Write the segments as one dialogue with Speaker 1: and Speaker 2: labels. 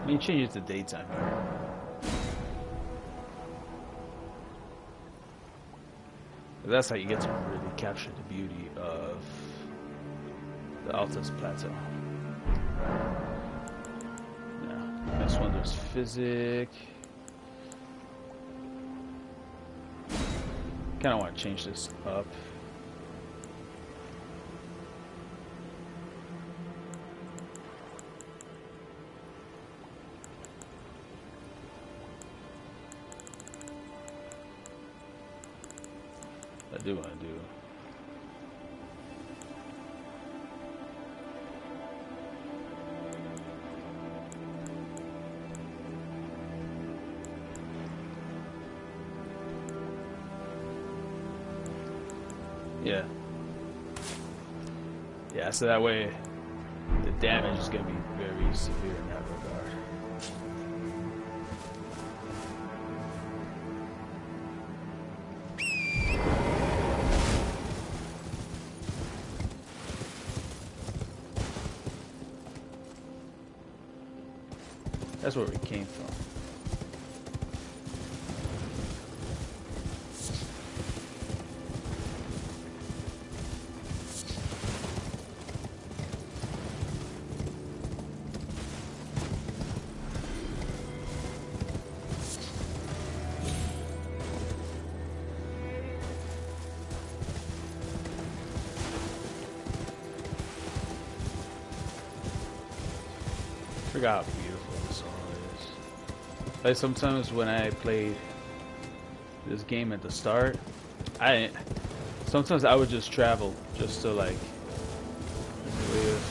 Speaker 1: Let me change it to daytime here. That's how you get to really capture the beauty of the Altus Plateau. Now, next one, there's Physic. Kind of want to change this up. I do want to do. Yeah. Yeah, so that way the damage is going to be very severe in that regard. That's where we came from. I forgot how beautiful this song is. Like sometimes when I played this game at the start, sometimes I would just travel just to like live.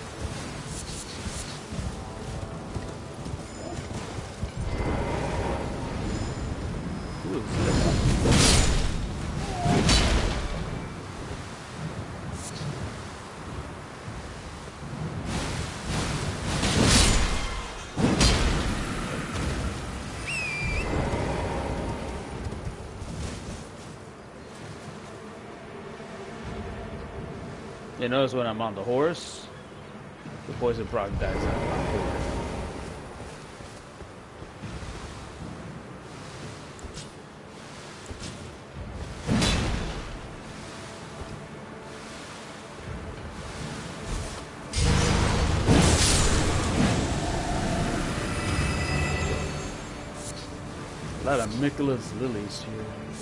Speaker 1: Who is this? You notice when I'm on the horse, the poison proc dies out a lot quicker. A lot of Miquella's lilies here.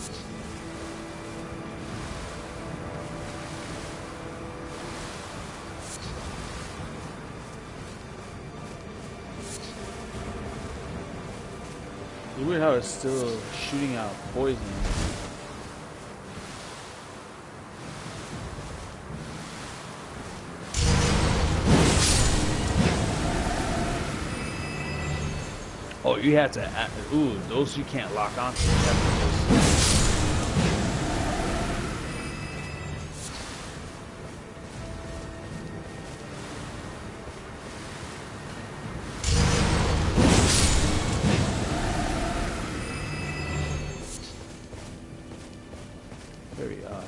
Speaker 1: It's weird how it's still shooting out poison. Oh, you have to. Ooh, those you can't lock onto. You have to just. Very odd.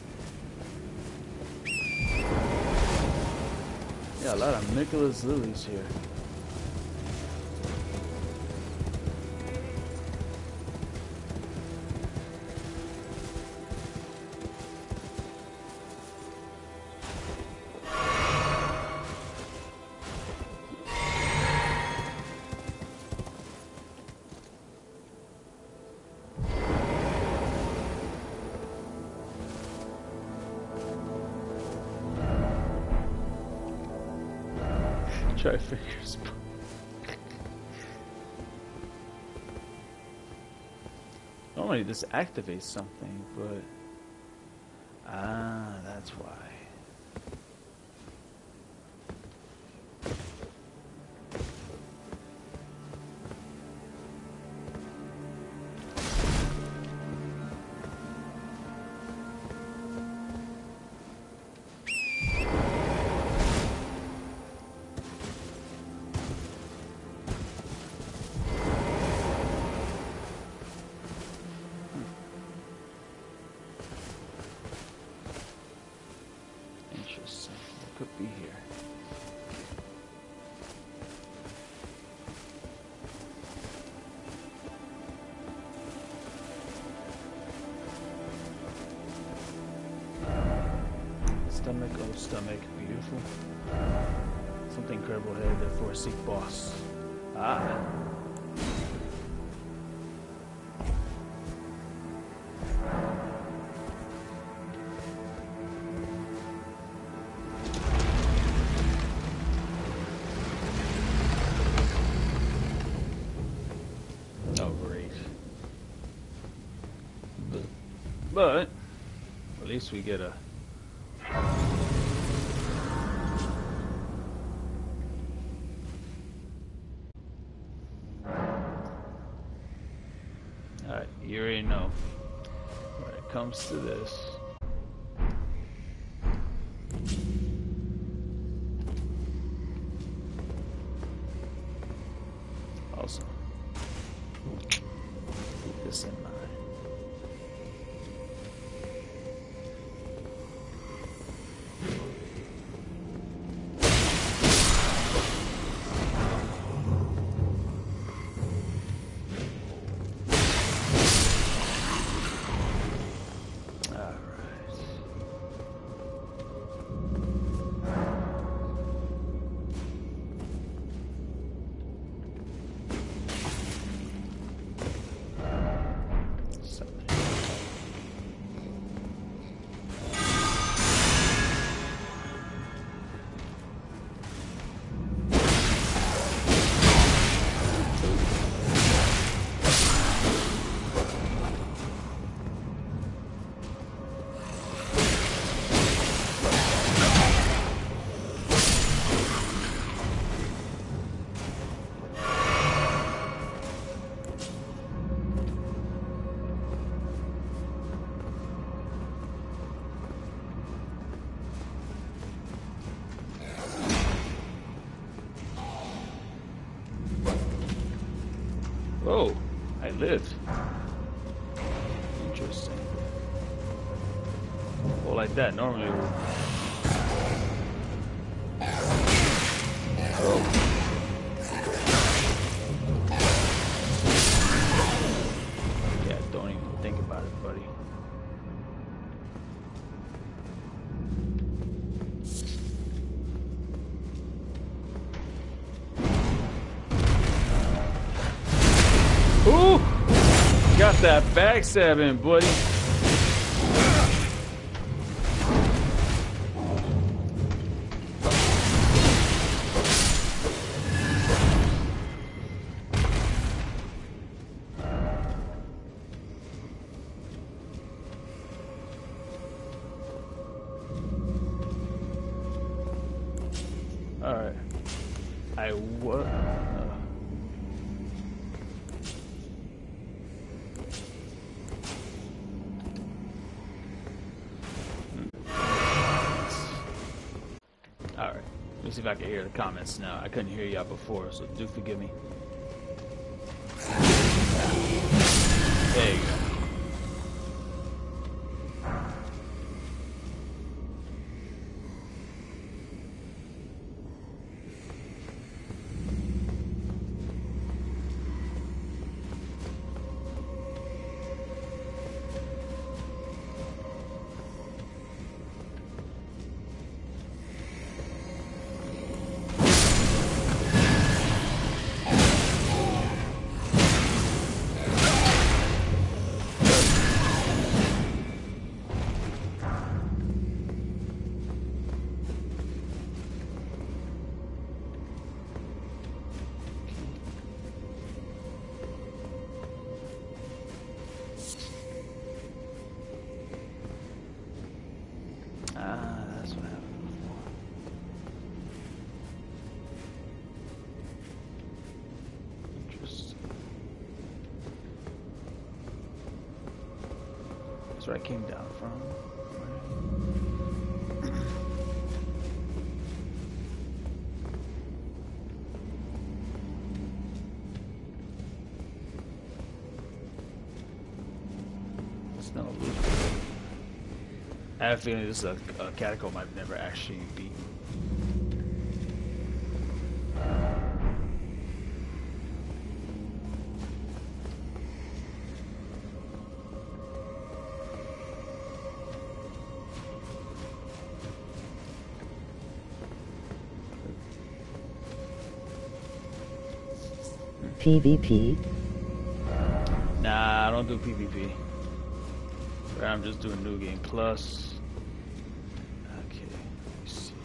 Speaker 1: Yeah, a lot of Miquella's lilies here. Try fingers. Normally this activates something, but that's why. stomach. Oh, stomach. Beautiful. Something incredible ahead, therefore seek boss. Ah. Oh, great. But at least we get a... Alright, you already know. When it comes to this... Also, keep this in mind. Oh, I lived. Interesting. Well, like that, normally we... Oh. Yeah, don't even think about it, buddy. Ooh! Got that backstabbing, buddy. Alright. what? Alright. Let me see if I can hear the comments now. I couldn't hear y'all before, so do forgive me. There you go. That's what happened before. Interesting. That's where I came down from. It's no loop. I have a feeling this is a catacomb I've never actually beaten.
Speaker 2: PvP?
Speaker 1: Nah, I don't do PvP. I'm just doing New Game Plus. Okay, let me see.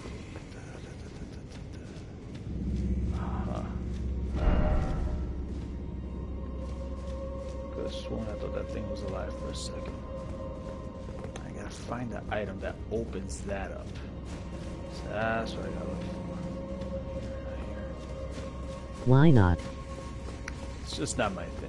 Speaker 1: Could have sworn I thought that thing was alive for a second. I gotta find the item that opens that up. So that's what I gotta look for. Here.
Speaker 2: Why not?
Speaker 1: It's just not my thing.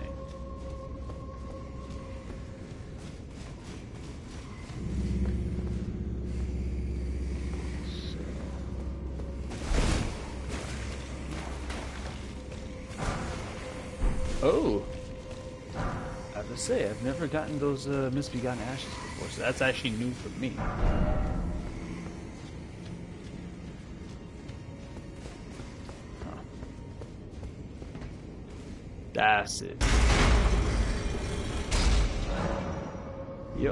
Speaker 1: Oh, I have to say, I've never gotten those Misbegotten Ashes before, so that's actually new for me. Huh. That's it. Yep.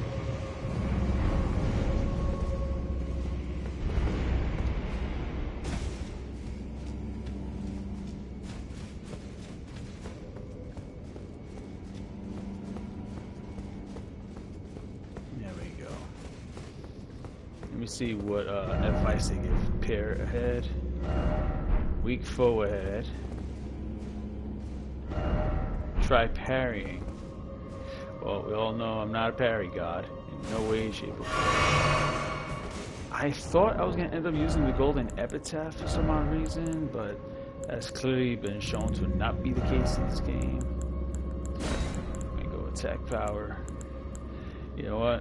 Speaker 1: Let me see what advice they give. Pair ahead. Weak foe ahead. Try parrying. Well, we all know I'm not a parry god. In no way, shape, or form. I thought I was going to end up using the golden epitaph for some odd reason, but that's clearly been shown to not be the case in this game. Let me go attack power. You know what?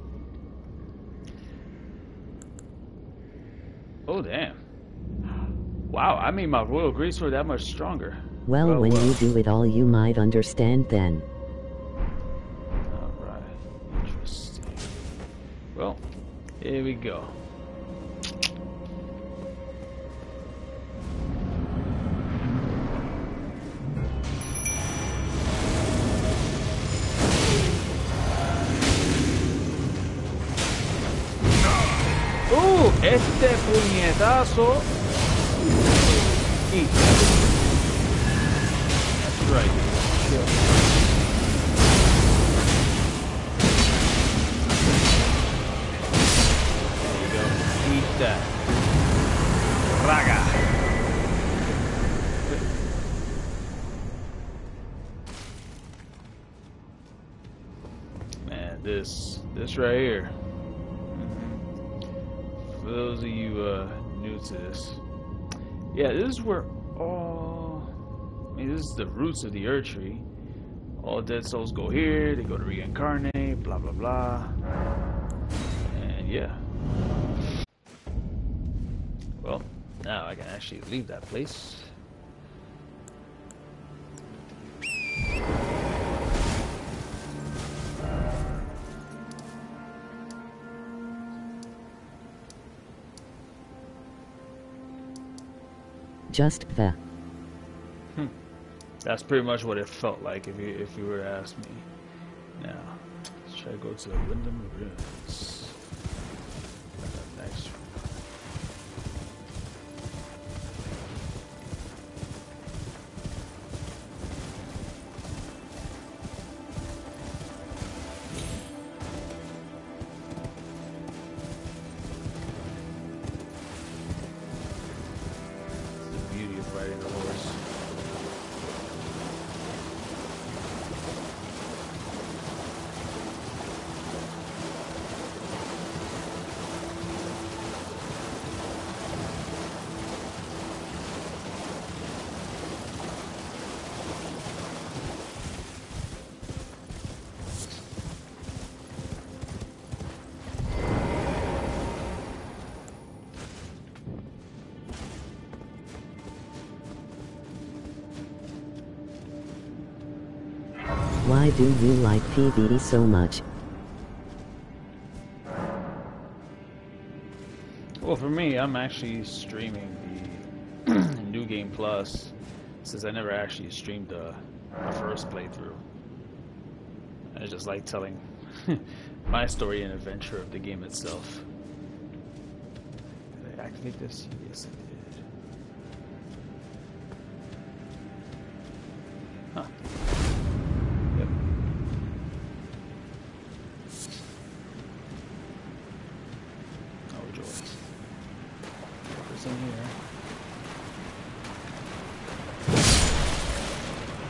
Speaker 1: Oh, damn. Wow, I made my Royal Greatsword that much stronger.
Speaker 2: Well, when you do it all, you might understand then.
Speaker 1: Alright, interesting. Well, here we go. Este puñetazo. Y that's right. Chill. There you go. Eat that. Raga. Man, this right here. For those of you new to this, yeah, this is where this is the roots of the Erdtree. All dead souls go here, they go to reincarnate, blah blah blah. And yeah. Well, now I can actually leave that place.
Speaker 2: Just the.
Speaker 1: That's pretty much what it felt like if you were to ask me. Now, let's try to go to the Wyndham Ruins. Nice. The beauty of riding a horse.
Speaker 2: Why do you like PvE so much?
Speaker 1: Well, for me, I'm actually streaming the New Game Plus since I never actually streamed the first playthrough. I just like telling my story and adventure of the game itself. Did I activate this? Yes, I did.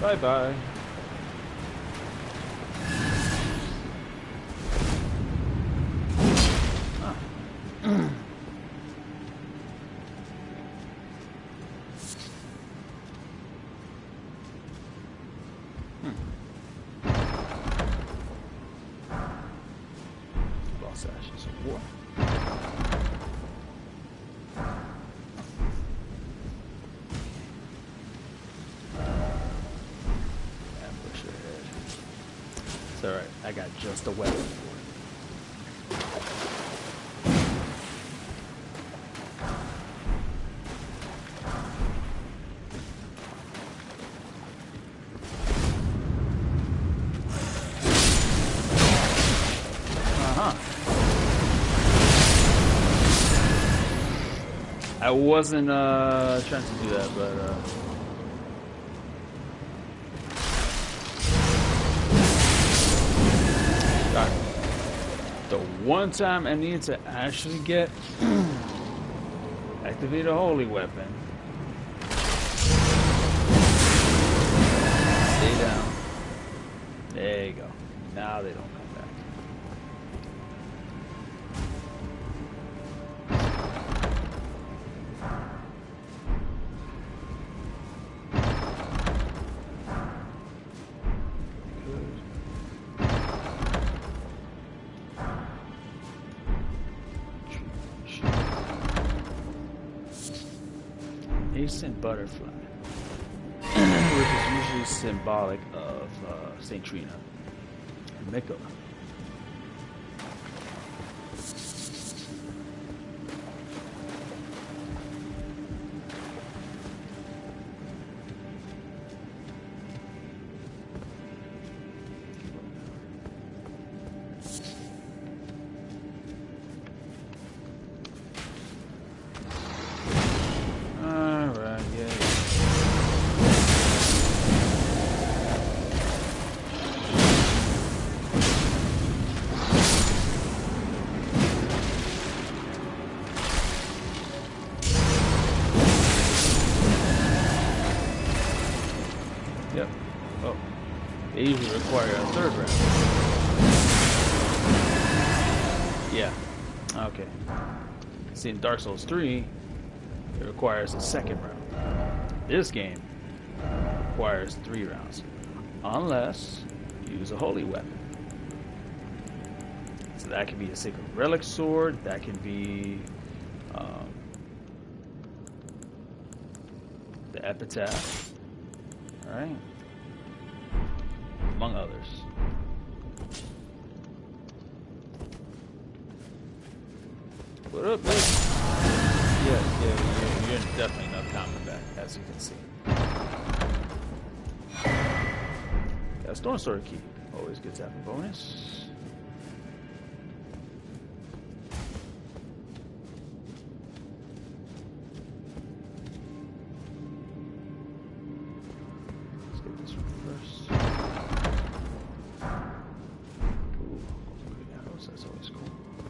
Speaker 1: Bye-bye. Lost ashes of war. Ambush ahead. It's alright, I got just a weapon for it. I wasn't trying to do that, but God. The one time I need to actually get activate a holy weapon. Stay down. There you go. Now they don't come back. Ancient butterfly, which is usually symbolic of Saint Trina and Miko. Yep. Oh. They usually require a third round. Yeah. Okay. See, in Dark Souls 3, it requires a second round. This game requires 3 rounds. Unless you use a holy weapon. So that can be a Sacred Relic Sword, that can be the Epitaph. Alright. Among others. What up, bitch? Yeah, you're definitely not coming back, as you can see. Got a Storm Sword key. Always good to have a bonus. That's always cool.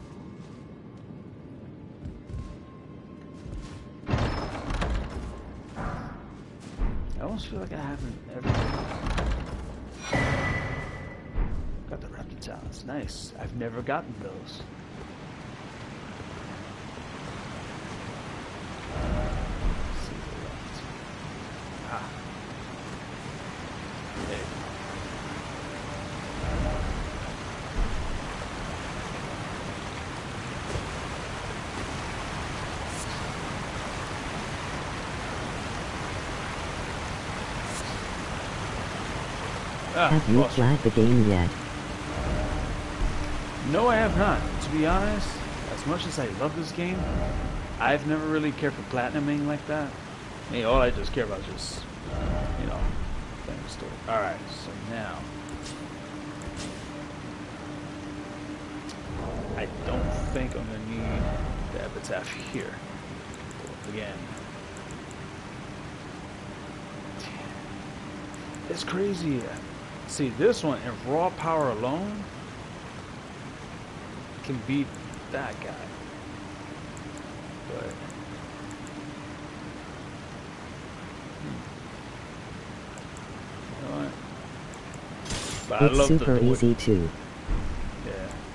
Speaker 1: I almost feel like I haven't ever got the Raptor Talents. Nice. I've never gotten those. Let's see the left. Ah. There you go.
Speaker 2: Have you flagged the game yet?
Speaker 1: No, I have not. To be honest, as much as I love this game, I've never really cared for platinuming like that. I mean, all I just care about is just, you know, playing the story. Alright, so now... I don't think I'm going to need the Epitaph here. Again. It's crazy. See, this one, in raw power alone, can beat that guy. But... Alright. But I
Speaker 2: It's
Speaker 1: love
Speaker 2: super
Speaker 1: the
Speaker 2: easy too.
Speaker 1: Yeah.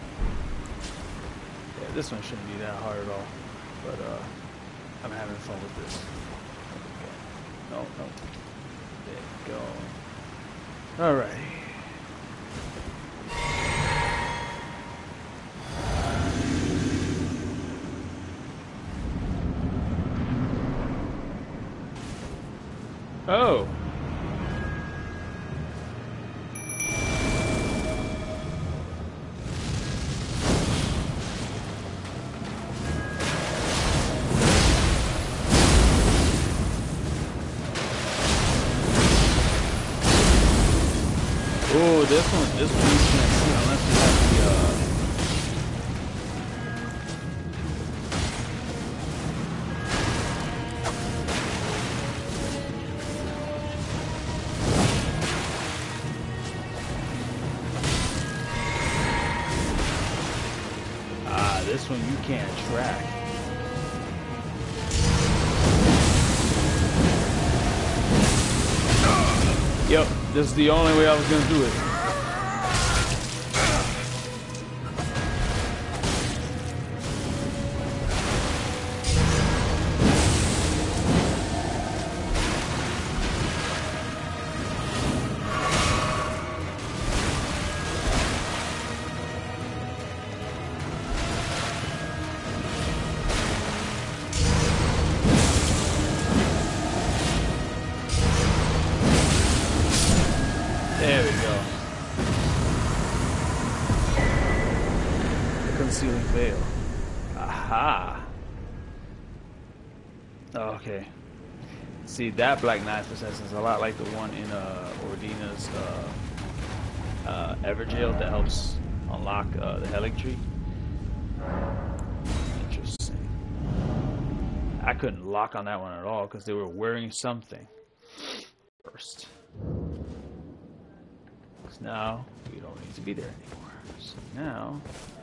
Speaker 1: Yeah, this one shouldn't be that hard at all. But I'm having fun with this. No, no. There you go. Alright. Oh. Oh, this one you can't see unless you have the this one you can't track. Yep, this is the only way I was gonna do it. There we go. The concealing veil. Aha. Okay. See, that Black Knight possession is a lot like the one in Ordina's Everjail that helps unlock the Helic Tree. Interesting. I couldn't lock on that one at all because they were wearing something first. Now we don't need to be there anymore. So now